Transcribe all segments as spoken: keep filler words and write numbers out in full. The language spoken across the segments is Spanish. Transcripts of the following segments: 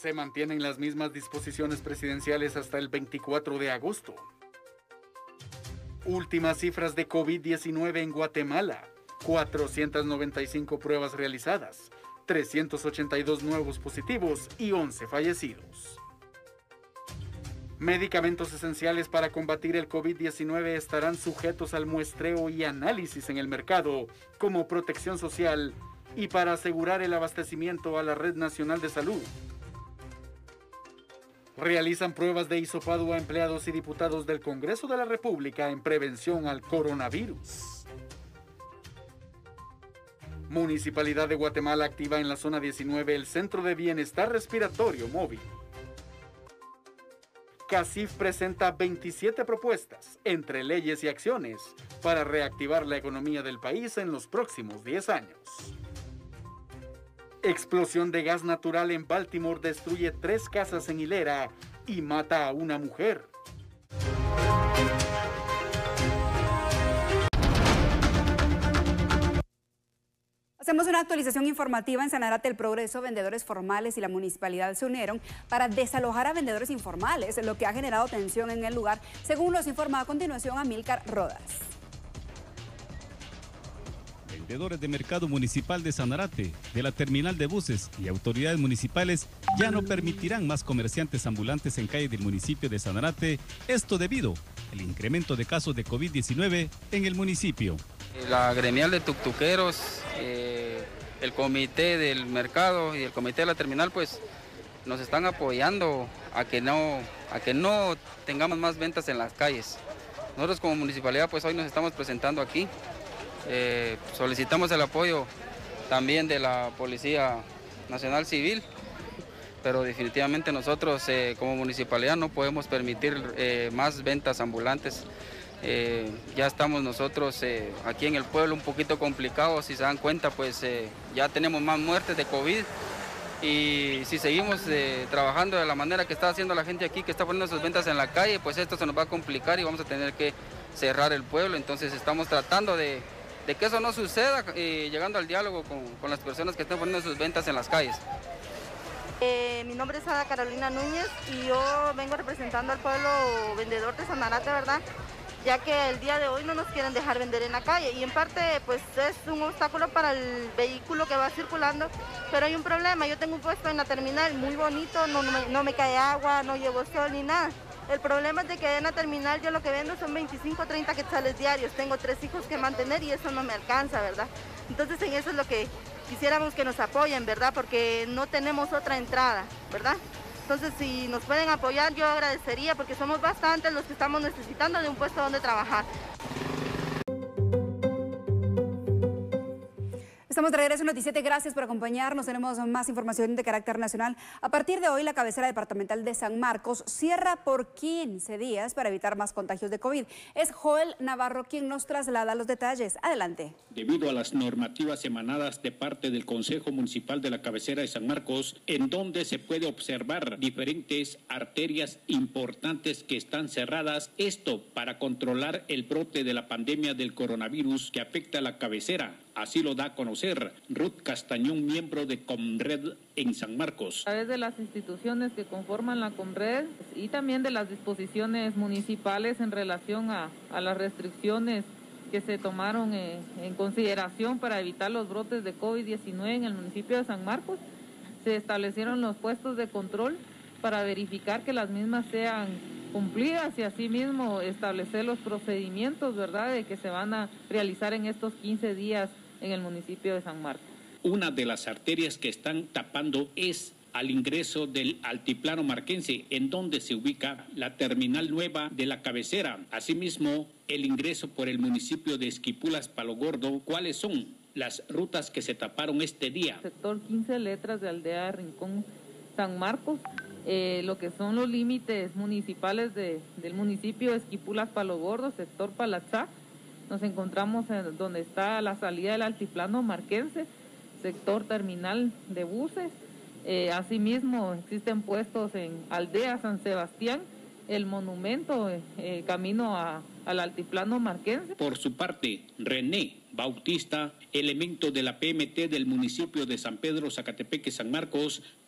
Se mantienen las mismas disposiciones presidenciales hasta el veinticuatro de agosto. Últimas cifras de COVID diecinueve en Guatemala. cuatrocientas noventa y cinco pruebas realizadas, trescientos ochenta y dos nuevos positivos y once fallecidos. Medicamentos esenciales para combatir el COVID diecinueve estarán sujetos al muestreo y análisis en el mercado como protección social y para asegurar el abastecimiento a la Red Nacional de Salud. Realizan pruebas de hisopado a empleados y diputados del Congreso de la República en prevención al coronavirus. Municipalidad de Guatemala activa en la zona diecinueve el Centro de Bienestar Respiratorio Móvil. CACIF presenta veintisiete propuestas, entre leyes y acciones, para reactivar la economía del país en los próximos diez años. Explosión de gas natural en Baltimore destruye tres casas en hilera y mata a una mujer. Hacemos una actualización informativa en Sanarate El Progreso. Vendedores formales y la municipalidad se unieron para desalojar a vendedores informales, lo que ha generado tensión en el lugar, según nos informa a continuación Amílcar Rodas. Vendedores de Mercado Municipal de Sanarate, de la terminal de buses y autoridades municipales ya no permitirán más comerciantes ambulantes en calles del municipio de Sanarate, esto debido al incremento de casos de COVID diecinueve en el municipio. La gremial de tuctuqueros, eh, el comité del mercado y el comité de la terminal pues nos están apoyando a que no, a que no tengamos más ventas en las calles. Nosotros como municipalidad pues hoy nos estamos presentando aquí. Eh, solicitamos el apoyo también de la Policía Nacional Civil, pero definitivamente nosotros eh, como municipalidad no podemos permitir eh, más ventas ambulantes. Eh, ya estamos nosotros eh, aquí en el pueblo un poquito complicados, si se dan cuenta pues eh, ya tenemos más muertes de COVID y si seguimos eh, trabajando de la manera que está haciendo la gente aquí, que está poniendo sus ventas en la calle, pues esto se nos va a complicar y vamos a tener que cerrar el pueblo. Entonces estamos tratando de, de que eso no suceda, eh, llegando al diálogo con, con las personas que están poniendo sus ventas en las calles. Eh, mi nombre es Ada Carolina Núñez y yo vengo representando al pueblo vendedor de Sanarate, ¿verdad? Ya que el día de hoy no nos quieren dejar vender en la calle y en parte pues es un obstáculo para el vehículo que va circulando, pero hay un problema. Yo tengo un puesto en la terminal muy bonito, no, no, me, no me cae agua, no llevo sol ni nada. El problema es de que en la terminal yo lo que vendo son veinticinco, treinta quetzales diarios, tengo tres hijos que mantener y eso no me alcanza, ¿verdad? Entonces en eso es lo que quisiéramos que nos apoyen, ¿verdad? Porque no tenemos otra entrada, ¿verdad? Entonces, si nos pueden apoyar, yo agradecería, porque somos bastantes los que estamos necesitando de un puesto donde trabajar. Estamos de regreso en Noticiete, gracias por acompañarnos. Tenemos más información de carácter nacional. A partir de hoy, la cabecera departamental de San Marcos cierra por quince días para evitar más contagios de COVID. Es Joel Navarro quien nos traslada los detalles. Adelante. Debido a las normativas emanadas de parte del Consejo Municipal de la cabecera de San Marcos, en donde se puede observar diferentes arterias importantes que están cerradas, esto para controlar el brote de la pandemia del coronavirus que afecta a la cabecera. Así lo da a conocer Ruth Castañón, miembro de Comred en San Marcos. A través de las instituciones que conforman la Comred y también de las disposiciones municipales en relación a, a las restricciones que se tomaron eh, en consideración para evitar los brotes de COVID diecinueve en el municipio de San Marcos, se establecieron los puestos de control para verificar que las mismas sean cumplidas y asimismo establecer los procedimientos, ¿verdad?, de que se van a realizar en estos quince días en el municipio de San Marcos. Una de las arterias que están tapando es al ingreso del altiplano marquense, en donde se ubica la terminal nueva de la cabecera. Asimismo, el ingreso por el municipio de Esquipulas, Palo Gordo. ¿Cuáles son las rutas que se taparon este día? Sector quince letras de Aldea Rincón, San Marcos. Eh, lo que son los límites municipales de, del municipio de Esquipulas, Palo Gordo, sector Palatzá. Nos encontramos en donde está la salida del altiplano marquense, sector terminal de buses. Eh, asimismo, existen puestos en Aldea San Sebastián, el monumento, eh, camino a, al altiplano marquense. Por su parte, René Bautista, elemento de la P M T del municipio de San Pedro, Zacatepeque, San Marcos,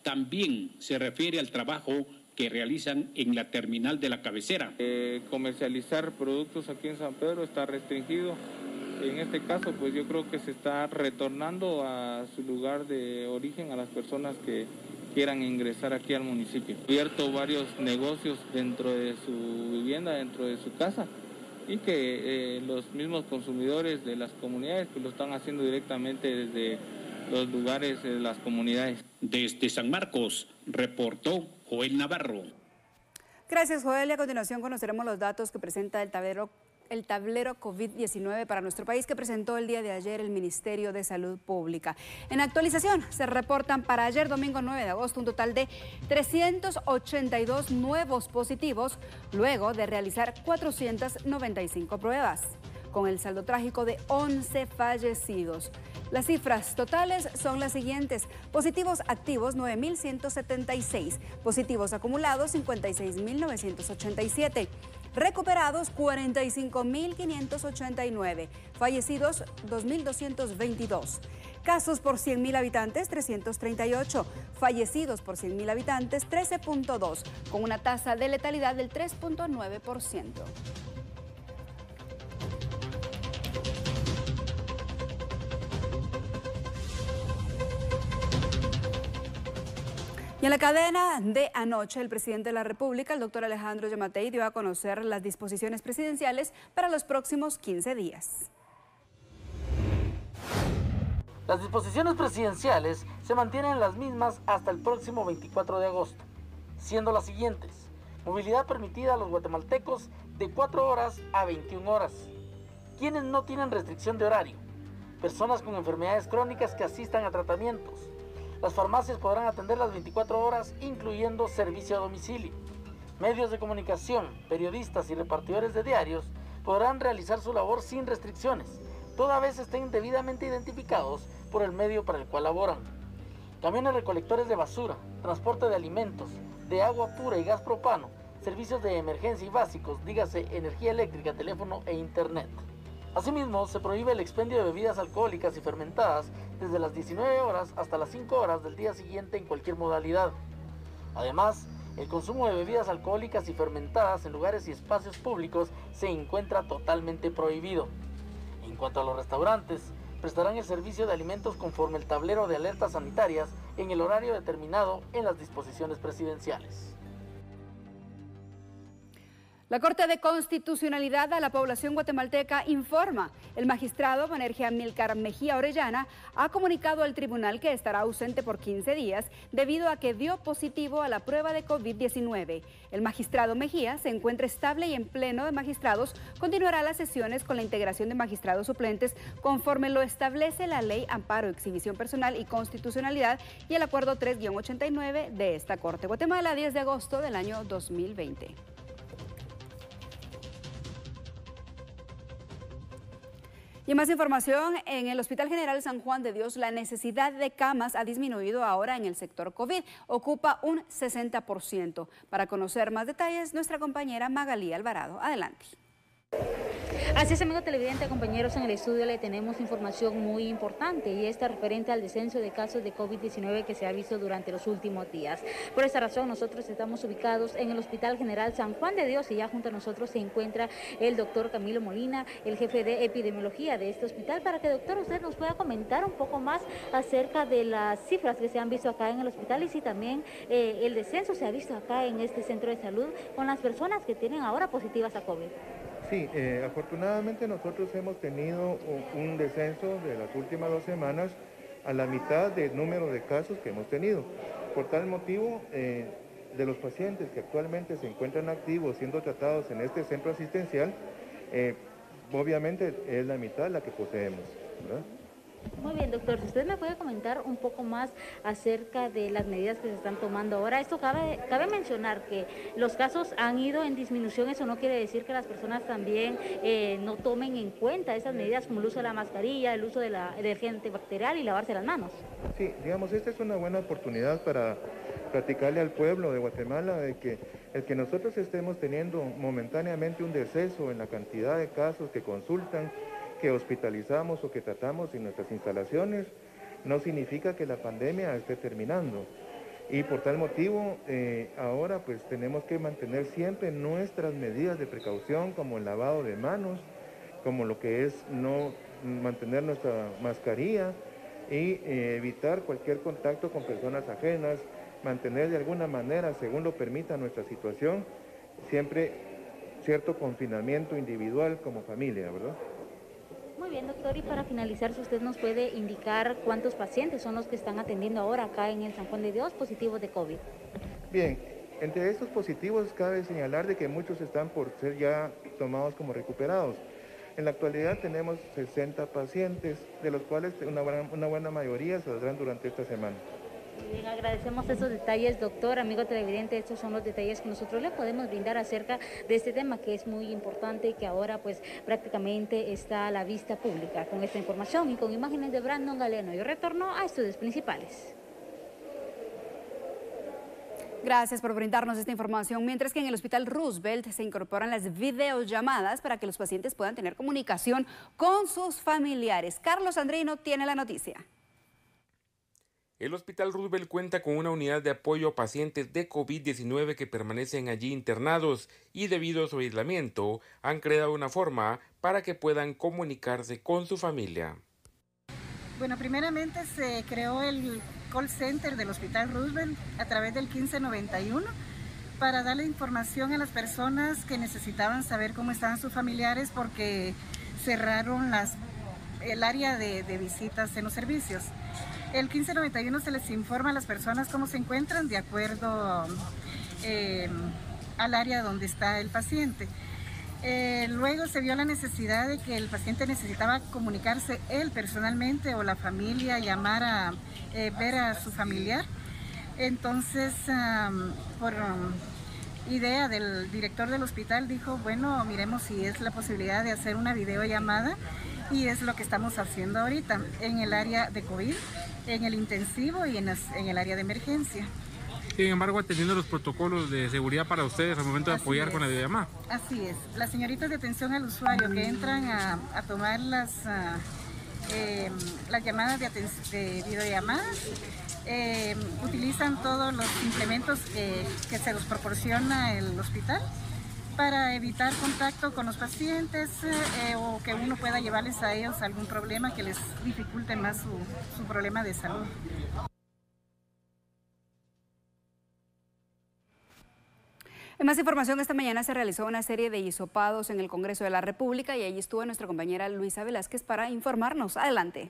también se refiere al trabajo que realizan en la terminal de la cabecera. Eh, comercializar productos aquí en San Pedro está restringido. En este caso, pues yo creo que se está retornando a su lugar de origen a las personas que quieran ingresar aquí al municipio. Ha abierto varios negocios dentro de su vivienda, dentro de su casa, y que eh, los mismos consumidores de las comunidades pues, lo están haciendo directamente desde los lugares de las comunidades. Desde San Marcos, reportó Joel Navarro. Gracias, Joel. Y a continuación conoceremos los datos que presenta el tablero, el tablero COVID diecinueve para nuestro país que presentó el día de ayer el Ministerio de Salud Pública. En actualización, se reportan para ayer, domingo nueve de agosto, un total de trescientos ochenta y dos nuevos positivos, luego de realizar cuatrocientas noventa y cinco pruebas, con el saldo trágico de once fallecidos. Las cifras totales son las siguientes: positivos activos nueve mil ciento setenta y seis, positivos acumulados cincuenta y seis mil novecientos ochenta y siete, recuperados cuarenta y cinco mil quinientos ochenta y nueve, fallecidos dos mil doscientos veintidós, casos por cien mil habitantes trescientos treinta y ocho, fallecidos por cien mil habitantes trece punto dos, con una tasa de letalidad del tres punto nueve por ciento. Y en la cadena de anoche, el presidente de la República, el doctor Alejandro Yamatei, dio a conocer las disposiciones presidenciales para los próximos quince días. Las disposiciones presidenciales se mantienen las mismas hasta el próximo veinticuatro de agosto, siendo las siguientes: movilidad permitida a los guatemaltecos de cuatro horas a veintiuna horas, quienes no tienen restricción de horario, personas con enfermedades crónicas que asistan a tratamientos. Las farmacias podrán atender las veinticuatro horas, incluyendo servicio a domicilio. Medios de comunicación, periodistas y repartidores de diarios podrán realizar su labor sin restricciones, toda vez estén debidamente identificados por el medio para el cual laboran. Camiones recolectores de basura, transporte de alimentos, de agua pura y gas propano, servicios de emergencia y básicos, dígase energía eléctrica, teléfono e internet. Asimismo, se prohíbe el expendio de bebidas alcohólicas y fermentadas desde las diecinueve horas hasta las cinco horas del día siguiente en cualquier modalidad. Además, el consumo de bebidas alcohólicas y fermentadas en lugares y espacios públicos se encuentra totalmente prohibido. En cuanto a los restaurantes, prestarán el servicio de alimentos conforme el tablero de alertas sanitarias en el horario determinado en las disposiciones presidenciales. La Corte de Constitucionalidad a la población guatemalteca informa. El magistrado Manergia Amílcar Mejía Orellana ha comunicado al tribunal que estará ausente por quince días debido a que dio positivo a la prueba de COVID diecinueve. El magistrado Mejía se encuentra estable y en pleno de magistrados continuará las sesiones con la integración de magistrados suplentes conforme lo establece la Ley Amparo, Exhibición Personal y Constitucionalidad y el Acuerdo tres guión ochenta y nueve de esta Corte. Guatemala, diez de agosto del año dos mil veinte. Y más información, en el Hospital General San Juan de Dios, la necesidad de camas ha disminuido ahora en el sector COVID, ocupa un sesenta por ciento. Para conocer más detalles, nuestra compañera Magalí Alvarado. Adelante. Así es, amigo televidente, compañeros, en el estudio le tenemos información muy importante y esta referente al descenso de casos de COVID diecinueve que se ha visto durante los últimos días. Por esta razón, nosotros estamos ubicados en el Hospital General San Juan de Dios y ya junto a nosotros se encuentra el doctor Camilo Molina, el jefe de epidemiología de este hospital, para que, doctor, usted nos pueda comentar un poco más acerca de las cifras que se han visto acá en el hospital y si también eh, el descenso se ha visto acá en este centro de salud con las personas que tienen ahora positivas a COVID. Sí, eh, afortunadamente nosotros hemos tenido un descenso de las últimas dos semanas a la mitad del número de casos que hemos tenido. Por tal motivo, eh, de los pacientes que actualmente se encuentran activos siendo tratados en este centro asistencial, eh, obviamente es la mitad la que poseemos, ¿verdad? Muy bien, doctor, si usted me puede comentar un poco más acerca de las medidas que se están tomando ahora. Esto cabe, cabe mencionar que los casos han ido en disminución, eso no quiere decir que las personas también eh, no tomen en cuenta esas medidas como el uso de la mascarilla, el uso de la, del gel antibacterial y lavarse las manos. Sí, digamos, esta es una buena oportunidad para platicarle al pueblo de Guatemala de que el que nosotros estemos teniendo momentáneamente un descenso en la cantidad de casos que consultan, que hospitalizamos o que tratamos en nuestras instalaciones, no significa que la pandemia esté terminando. Y por tal motivo, eh, ahora pues tenemos que mantener siempre nuestras medidas de precaución, como el lavado de manos, como lo que es no mantener nuestra mascarilla y eh, evitar cualquier contacto con personas ajenas, mantener de alguna manera, según lo permita nuestra situación, siempre cierto confinamiento individual como familia, ¿verdad? Muy bien, doctor, y para finalizar, si usted nos puede indicar cuántos pacientes son los que están atendiendo ahora acá en el San Juan de Dios positivos de COVID. Bien, entre estos positivos cabe señalar de que muchos están por ser ya tomados como recuperados. En la actualidad tenemos sesenta pacientes, de los cuales una buena, una buena mayoría saldrán durante esta semana. Muy bien, agradecemos esos detalles, doctor, amigo televidente. Estos son los detalles que nosotros le podemos brindar acerca de este tema que es muy importante y que ahora pues prácticamente está a la vista pública. Con esta información y con imágenes de Brandon Galeno, yo retorno a estudios principales. Gracias por brindarnos esta información. Mientras que en el Hospital Roosevelt se incorporan las videollamadas para que los pacientes puedan tener comunicación con sus familiares. Carlos Andrino tiene la noticia. El Hospital Roosevelt cuenta con una unidad de apoyo a pacientes de COVID diecinueve que permanecen allí internados y debido a su aislamiento han creado una forma para que puedan comunicarse con su familia. Bueno, primeramente se creó el call center del Hospital Roosevelt a través del quince noventa y uno para darle información a las personas que necesitaban saber cómo estaban sus familiares porque cerraron las, el área de, de visitas en los servicios. El quince noventa y uno se les informa a las personas cómo se encuentran de acuerdo eh, al área donde está el paciente. Eh, luego se vio la necesidad de que el paciente necesitaba comunicarse él personalmente o la familia, llamar a eh, ver a su familiar. Entonces, um, por um, idea del director del hospital dijo, bueno, miremos si es la posibilidad de hacer una videollamada y es lo que estamos haciendo ahorita en el área de COVID, en el intensivo y en, las, en el área de emergencia. Sin embargo, atendiendo los protocolos de seguridad para ustedes al momento de Así apoyar es. con la videollamada. Así es. Las señoritas de atención al usuario que entran a, a tomar las, uh, eh, las llamadas de, de videollamadas eh, utilizan todos los implementos que, que se los proporciona el hospital para evitar contacto con los pacientes eh, o que uno pueda llevarles a ellos algún problema que les dificulte más su, su problema de salud. En más información, esta mañana se realizó una serie de hisopados en el Congreso de la República y allí estuvo nuestra compañera Luisa Velázquez para informarnos. Adelante.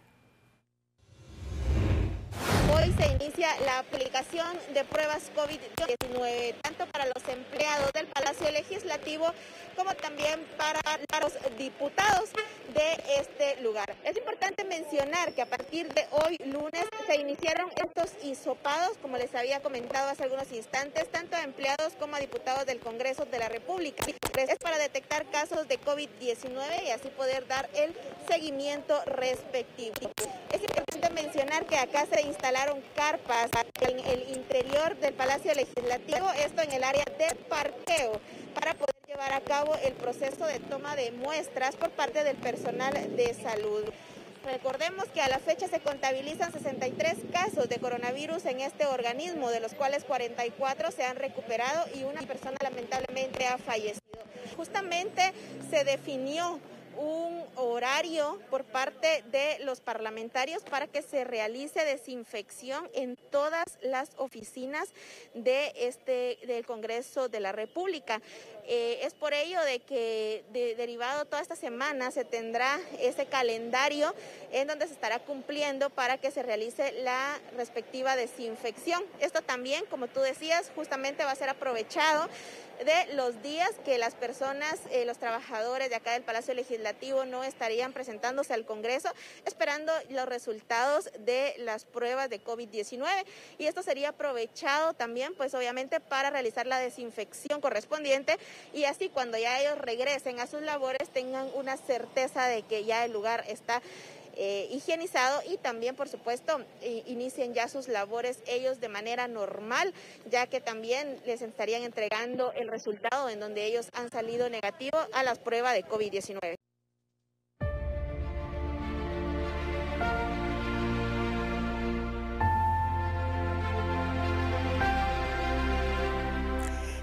Hoy se inicia la aplicación de pruebas COVID diecinueve, tanto para los empleados del Palacio Legislativo como también para los diputados de este lugar. Es importante mencionar que a partir de hoy, lunes, se iniciaron estos hisopados, como les había comentado hace algunos instantes, tanto a empleados como a diputados del Congreso de la República. Es para detectar casos de COVID diecinueve y así poder dar el seguimiento respectivo. Es importante mencionar que acá se instalaron carpas en el interior del Palacio Legislativo, esto en el área de parqueo, para poder llevar a cabo el proceso de toma de muestras por parte del personal de salud. Recordemos que a la fecha se contabilizan sesenta y tres casos de coronavirus en este organismo, de los cuales cuarenta y cuatro se han recuperado y una persona lamentablemente ha fallecido. Justamente se definió un horario por parte de los parlamentarios para que se realice desinfección en todas las oficinas de este del Congreso de la República. Eh, es por ello de que de, derivado toda esta semana se tendrá ese calendario en donde se estará cumpliendo para que se realice la respectiva desinfección. Esto también, como tú decías, justamente va a ser aprovechado de los días que las personas, eh, los trabajadores de acá del Palacio Legislativo no estarían presentándose al Congreso esperando los resultados de las pruebas de COVID diecinueve, y esto sería aprovechado también pues obviamente para realizar la desinfección correspondiente y así cuando ya ellos regresen a sus labores tengan una certeza de que ya el lugar está Eh, higienizado y también por supuesto eh, inicien ya sus labores ellos de manera normal, ya que también les estarían entregando el resultado en donde ellos han salido negativo a las pruebas de COVID diecinueve.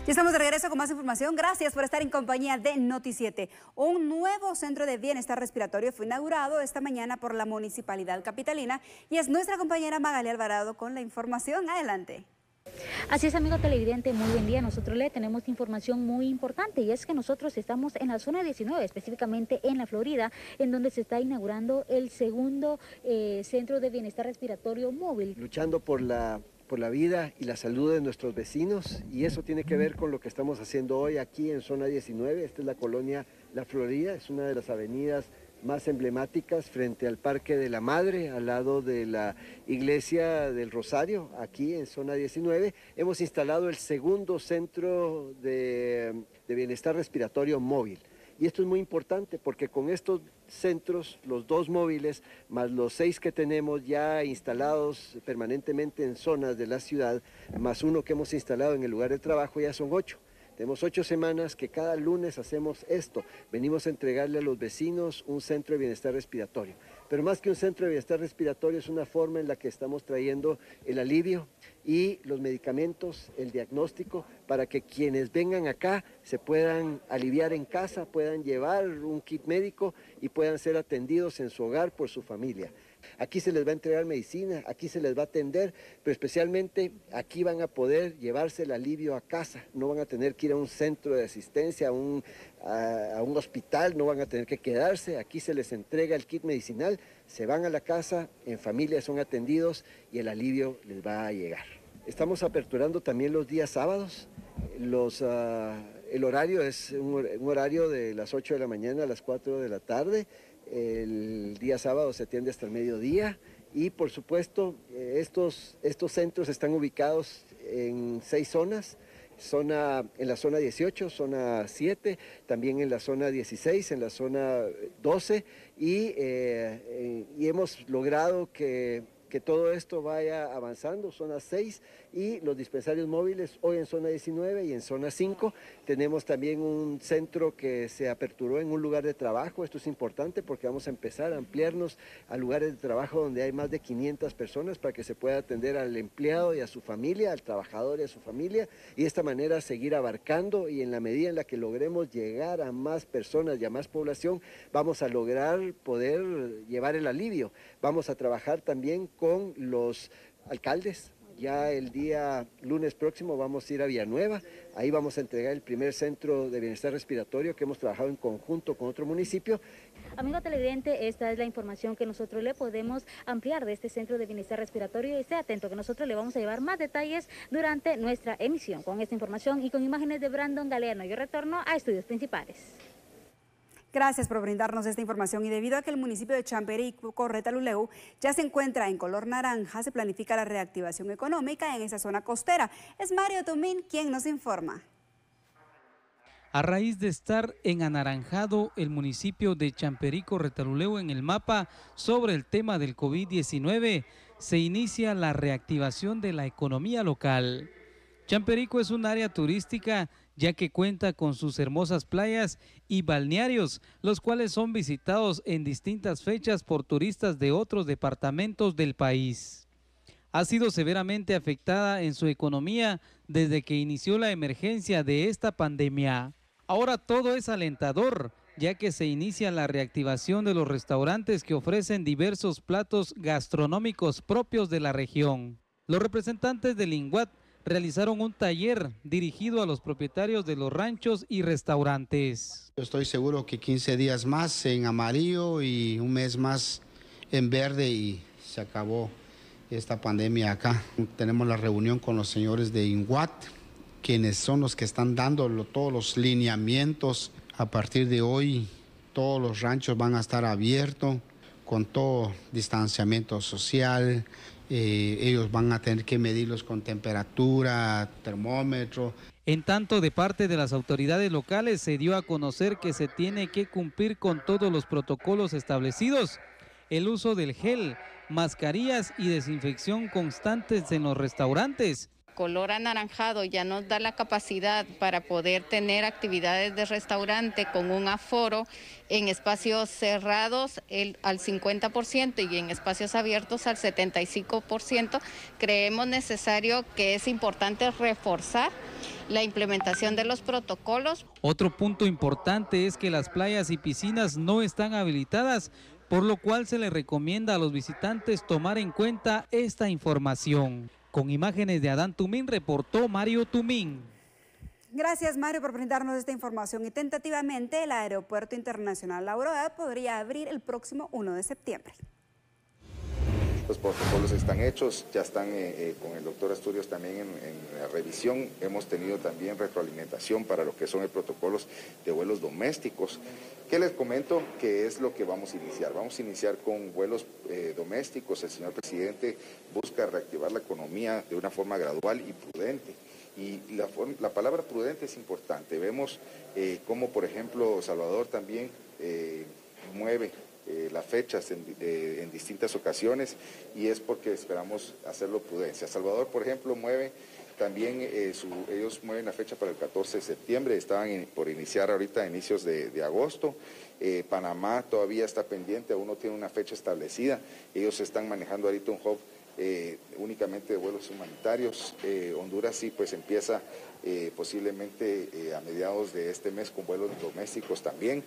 Y estamos de regreso con más información. Gracias por estar en compañía de Noti siete. Un nuevo centro de bienestar respiratorio fue inaugurado esta mañana por la Municipalidad Capitalina y es nuestra compañera Magali Alvarado con la información. Adelante. Así es, amigo televidente, muy buen día. Nosotros le tenemos información muy importante y es que nosotros estamos en la zona diecinueve, específicamente en la Florida, en donde se está inaugurando el segundo eh, centro de bienestar respiratorio móvil. Luchando por la, por la vida y la salud de nuestros vecinos, y eso tiene que ver con lo que estamos haciendo hoy aquí en zona diecinueve. Esta es la colonia La Florida, es una de las avenidas más emblemáticas frente al Parque de la Madre, al lado de la Iglesia del Rosario, aquí en zona diecinueve. Hemos instalado el segundo centro de, de bienestar respiratorio móvil. Y esto es muy importante porque con estos centros, los dos móviles, más los seis que tenemos ya instalados permanentemente en zonas de la ciudad, más uno que hemos instalado en el lugar de trabajo, ya son ocho. Tenemos ocho semanas que cada lunes hacemos esto. Venimos a entregarle a los vecinos un centro de bienestar respiratorio. Pero más que un centro de bienestar respiratorio es una forma en la que estamos trayendo el alivio y los medicamentos, el diagnóstico, para que quienes vengan acá se puedan aliviar en casa, puedan llevar un kit médico y puedan ser atendidos en su hogar por su familia. Aquí se les va a entregar medicina, aquí se les va a atender, pero especialmente aquí van a poder llevarse el alivio a casa, no van a tener que ir a un centro de asistencia, a un, a, a un hospital, no van a tener que quedarse, aquí se les entrega el kit medicinal, se van a la casa, en familia son atendidos y el alivio les va a llegar. Estamos aperturando también los días sábados, los, uh, el horario es un, un horario de las ocho de la mañana a las cuatro de la tarde. El día sábado se atiende hasta el mediodía y por supuesto estos, estos centros están ubicados en seis zonas, zona, en la zona dieciocho, zona siete, también en la zona dieciséis, en la zona doce y, eh, y hemos logrado que, que todo esto vaya avanzando, zona seis y los dispensarios móviles hoy en zona diecinueve y en zona cinco. Tenemos también un centro que se aperturó en un lugar de trabajo. Esto es importante porque vamos a empezar a ampliarnos a lugares de trabajo donde hay más de quinientas personas para que se pueda atender al empleado y a su familia, al trabajador y a su familia, y de esta manera seguir abarcando, y en la medida en la que logremos llegar a más personas y a más población, vamos a lograr poder llevar el alivio. Vamos a trabajar también con los alcaldes. Ya el día lunes próximo vamos a ir a Villanueva, ahí vamos a entregar el primer centro de bienestar respiratorio que hemos trabajado en conjunto con otro municipio. Amigo televidente, esta es la información que nosotros le podemos ampliar de este centro de bienestar respiratorio y esté atento que nosotros le vamos a llevar más detalles durante nuestra emisión. Con esta información y con imágenes de Brandon Galeano, yo retorno a estudios principales. Gracias por brindarnos esta información y debido a que el municipio de Champerico, Retalhuleu, ya se encuentra en color naranja, se planifica la reactivación económica en esa zona costera. Es Mario Tomín quien nos informa. A raíz de estar en anaranjado el municipio de Champerico, Retalhuleu en el mapa sobre el tema del COVID diecinueve, se inicia la reactivación de la economía local. Champerico es un área turística ya que cuenta con sus hermosas playas y balnearios, los cuales son visitados en distintas fechas por turistas de otros departamentos del país. Ha sido severamente afectada en su economía desde que inició la emergencia de esta pandemia. Ahora todo es alentador, ya que se inicia la reactivación de los restaurantes que ofrecen diversos platos gastronómicos propios de la región. Los representantes del INGUAT realizaron un taller dirigido a los propietarios de los ranchos y restaurantes. Yo estoy seguro que quince días más en amarillo y un mes más en verde y se acabó esta pandemia acá. Tenemos la reunión con los señores de INGUAT, quienes son los que están dando todos los lineamientos. A partir de hoy todos los ranchos van a estar abiertos con todo distanciamiento social. Eh, ellos van a tener que medirlos con temperatura, termómetro. En tanto, de parte de las autoridades locales se dio a conocer que se tiene que cumplir con todos los protocolos establecidos, el uso del gel, mascarillas y desinfección constantes en los restaurantes. Color anaranjado ya nos da la capacidad para poder tener actividades de restaurante con un aforo en espacios cerrados el, al cincuenta por ciento y en espacios abiertos al setenta y cinco por ciento. Creemos necesario que es importante reforzar la implementación de los protocolos. Otro punto importante es que las playas y piscinas no están habilitadas, por lo cual se les recomienda a los visitantes tomar en cuenta esta información. Con imágenes de Adán Tumín, reportó Mario Tumín. Gracias, Mario, por brindarnos esta información. Y tentativamente el Aeropuerto Internacional La Aurora podría abrir el próximo uno de septiembre. Los protocolos están hechos, ya están eh, eh, con el doctor Asturias también en, en la revisión. Hemos tenido también retroalimentación para lo que son los protocolos de vuelos domésticos. ¿Qué les comento? Que es lo que vamos a iniciar. Vamos a iniciar con vuelos eh, domésticos. El señor presidente busca reactivar la economía de una forma gradual y prudente. Y la, la palabra prudente es importante. Vemos eh, cómo, por ejemplo, Salvador también eh, mueve Eh, las fechas en, eh, en distintas ocasiones, y es porque esperamos hacerlo prudencia. Salvador, por ejemplo, mueve también, eh, su, ellos mueven la fecha para el catorce de septiembre, estaban in, por iniciar ahorita a inicios de, de agosto. eh, Panamá todavía está pendiente, aún no tiene una fecha establecida. Ellos están manejando ahorita un hub eh, únicamente de vuelos humanitarios. eh, Honduras sí, pues empieza eh, posiblemente eh, a mediados de este mes con vuelos domésticos también.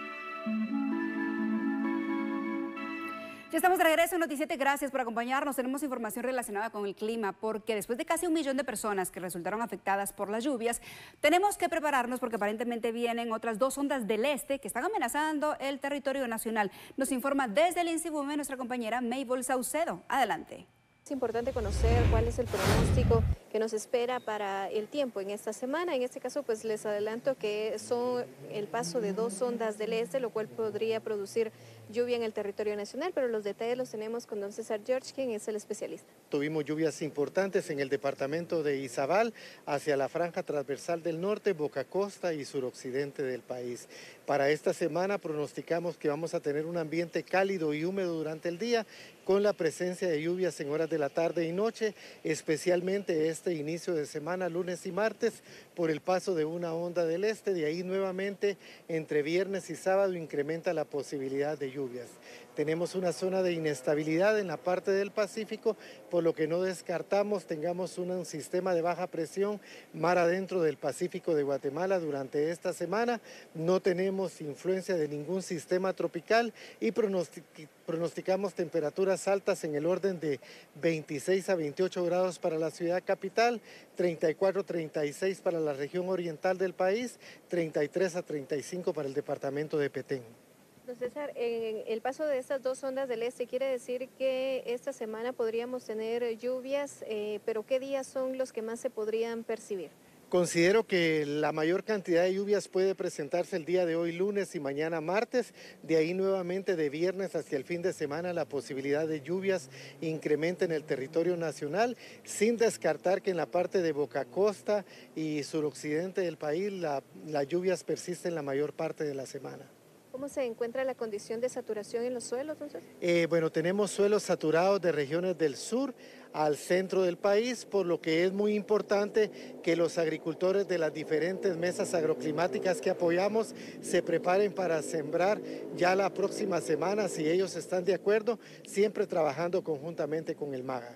Ya estamos de regreso en Noticiete, gracias por acompañarnos. Tenemos información relacionada con el clima porque después de casi un millón de personas que resultaron afectadas por las lluvias, tenemos que prepararnos porque aparentemente vienen otras dos ondas del este que están amenazando el territorio nacional. Nos informa desde el INSIBUME nuestra compañera Mabel Saucedo. Adelante. Es importante conocer cuál es el pronóstico que nos espera para el tiempo en esta semana. En este caso, pues les adelanto que son el paso de dos ondas del este, lo cual podría producir lluvia en el territorio nacional, pero los detalles los tenemos con don César George, quien es el especialista. Tuvimos lluvias importantes en el departamento de Izabal, hacia la franja transversal del norte, Boca Costa y suroccidente del país. Para esta semana pronosticamos que vamos a tener un ambiente cálido y húmedo durante el día, con la presencia de lluvias en horas de la tarde y noche, especialmente este inicio de semana, lunes y martes, por el paso de una onda del este. De ahí nuevamente, entre viernes y sábado, incrementa la posibilidad de lluvias. Tenemos una zona de inestabilidad en la parte del Pacífico, por lo que no descartamos tengamos un sistema de baja presión mar adentro del Pacífico de Guatemala durante esta semana. No tenemos influencia de ningún sistema tropical y pronosticamos temperaturas altas en el orden de veintiséis a veintiocho grados para la ciudad capital, treinta y cuatro a treinta y seis para la región oriental del país, treinta y tres a treinta y cinco para el departamento de Petén. Don César, en el paso de estas dos ondas del este quiere decir que esta semana podríamos tener lluvias, eh, pero ¿qué días son los que más se podrían percibir? Considero que la mayor cantidad de lluvias puede presentarse el día de hoy lunes y mañana martes. De ahí nuevamente de viernes hacia el fin de semana la posibilidad de lluvias incrementa en el territorio nacional, sin descartar que en la parte de Boca Costa y suroccidente del país la, las lluvias persisten la mayor parte de la semana. ¿Cómo se encuentra la condición de saturación en los suelos, entonces? Eh, bueno, tenemos suelos saturados de regiones del sur al centro del país, por lo que es muy importante que los agricultores de las diferentes mesas agroclimáticas que apoyamos se preparen para sembrar ya la próxima semana, si ellos están de acuerdo, siempre trabajando conjuntamente con el MAGA.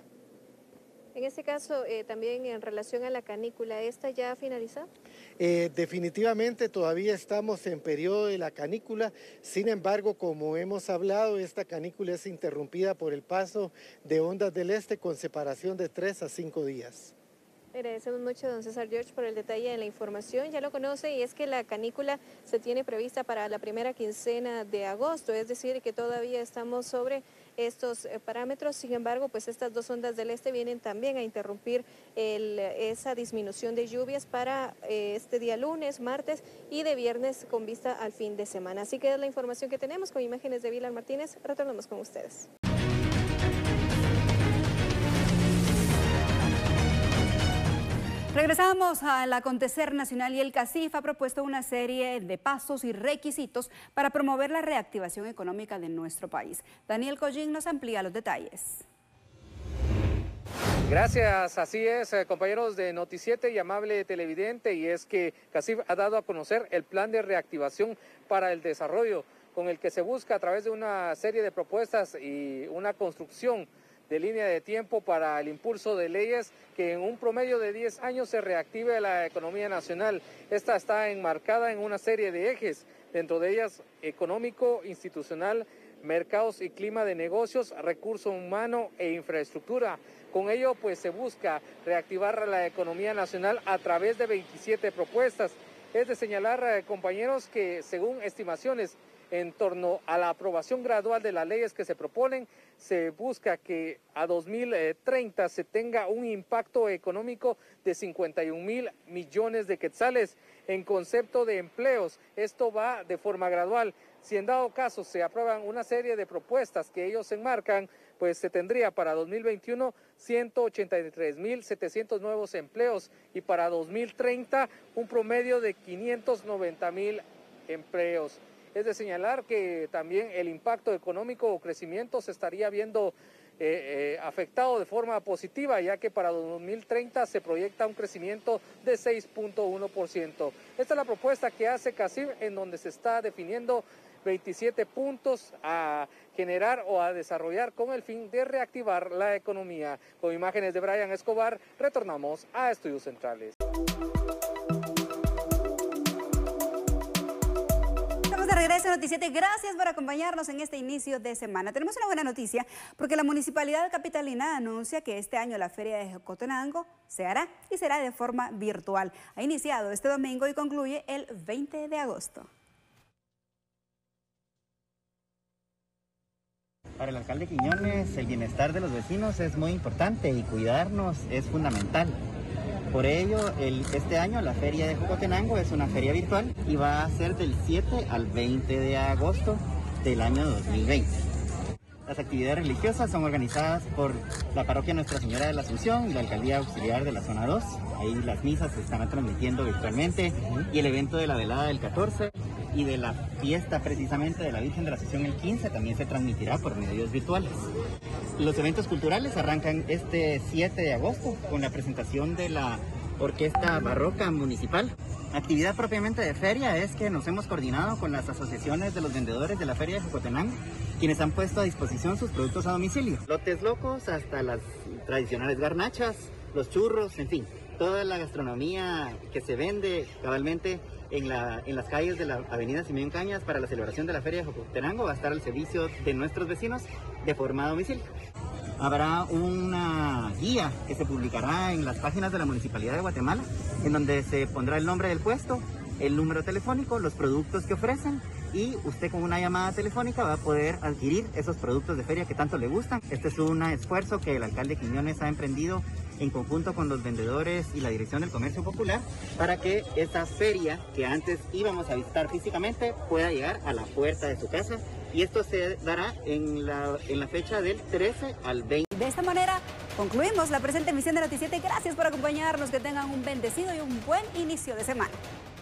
En este caso, eh, también en relación a la canícula, ¿esta ya ha finalizado? Eh, definitivamente todavía estamos en periodo de la canícula, sin embargo, como hemos hablado, esta canícula es interrumpida por el paso de ondas del este con separación de tres a cinco días. Agradecemos mucho a don César George por el detalle de la información. Ya lo conoce, y es que la canícula se tiene prevista para la primera quincena de agosto, es decir, que todavía estamos sobre estos parámetros. Sin embargo, pues estas dos ondas del este vienen también a interrumpir el, esa disminución de lluvias para eh, este día lunes, martes y de viernes con vista al fin de semana. Así que es la información que tenemos con imágenes de Vilar Martínez. Retornamos con ustedes. Regresamos al acontecer nacional y el CACIF ha propuesto una serie de pasos y requisitos para promover la reactivación económica de nuestro país. Daniel Collín nos amplía los detalles. Gracias, así es, compañeros de Noticiete y amable televidente, y es que CACIF ha dado a conocer el plan de reactivación para el desarrollo, con el que se busca a través de una serie de propuestas y una construcción de línea de tiempo para el impulso de leyes que en un promedio de diez años se reactive la economía nacional. Esta está enmarcada en una serie de ejes, dentro de ellas económico, institucional, mercados y clima de negocios, recurso humano e infraestructura. Con ello, pues se busca reactivar la economía nacional a través de veintisiete propuestas. Es de señalar, eh, compañeros, que según estimaciones en torno a la aprobación gradual de las leyes que se proponen, se busca que a dos mil treinta se tenga un impacto económico de cincuenta y un mil millones de quetzales. En concepto de empleos, esto va de forma gradual. Si en dado caso se aprueban una serie de propuestas que ellos enmarcan, pues se tendría para dos mil veintiuno ciento ochenta y tres mil setecientos nuevos empleos y para dos mil treinta un promedio de quinientos noventa mil empleos. Es de señalar que también el impacto económico o crecimiento se estaría viendo eh, eh, afectado de forma positiva, ya que para dos mil treinta se proyecta un crecimiento de seis punto uno por ciento. Esta es la propuesta que hace CACIF, en donde se está definiendo veintisiete puntos a generar o a desarrollar con el fin de reactivar la economía. Con imágenes de Brian Escobar, retornamos a Estudios Centrales. Estamos de regreso a Noticiete. Gracias por acompañarnos en este inicio de semana. Tenemos una buena noticia porque la Municipalidad Capitalina anuncia que este año la Feria de Jocotenango se hará y será de forma virtual. Ha iniciado este domingo y concluye el veinte de agosto. Para el alcalde Quiñones, el bienestar de los vecinos es muy importante y cuidarnos es fundamental. Por ello, el, este año la Feria de Jocotenango es una feria virtual y va a ser del siete al veinte de agosto del año dos mil veinte. Las actividades religiosas son organizadas por la parroquia Nuestra Señora de la Asunción y la alcaldía auxiliar de la zona dos. Ahí las misas se están transmitiendo virtualmente y el evento de la velada del catorce y de la fiesta precisamente de la Virgen de la Asunción el quince también se transmitirá por medios virtuales. Los eventos culturales arrancan este siete de agosto con la presentación de la Orquesta Barroca Municipal. Actividad propiamente de feria es que nos hemos coordinado con las asociaciones de los vendedores de la Feria de Jocotenango, quienes han puesto a disposición sus productos a domicilio. Lotes locos hasta las tradicionales garnachas, los churros, en fin, toda la gastronomía que se vende cabalmente en, la, en las calles de la avenida Simeón Cañas para la celebración de la Feria de Jocotenango va a estar al servicio de nuestros vecinos de forma a domicilio. Habrá una guía que se publicará en las páginas de la Municipalidad de Guatemala, en donde se pondrá el nombre del puesto, el número telefónico, los productos que ofrecen y usted con una llamada telefónica va a poder adquirir esos productos de feria que tanto le gustan. Este es un esfuerzo que el alcalde Quiñones ha emprendido en conjunto con los vendedores y la Dirección del Comercio Popular para que esta feria que antes íbamos a visitar físicamente pueda llegar a la puerta de su casa y esto se dará en la, en la fecha del trece al veinte. De esta manera concluimos la presente emisión de Noticiete. Gracias por acompañarnos, que tengan un bendecido y un buen inicio de semana.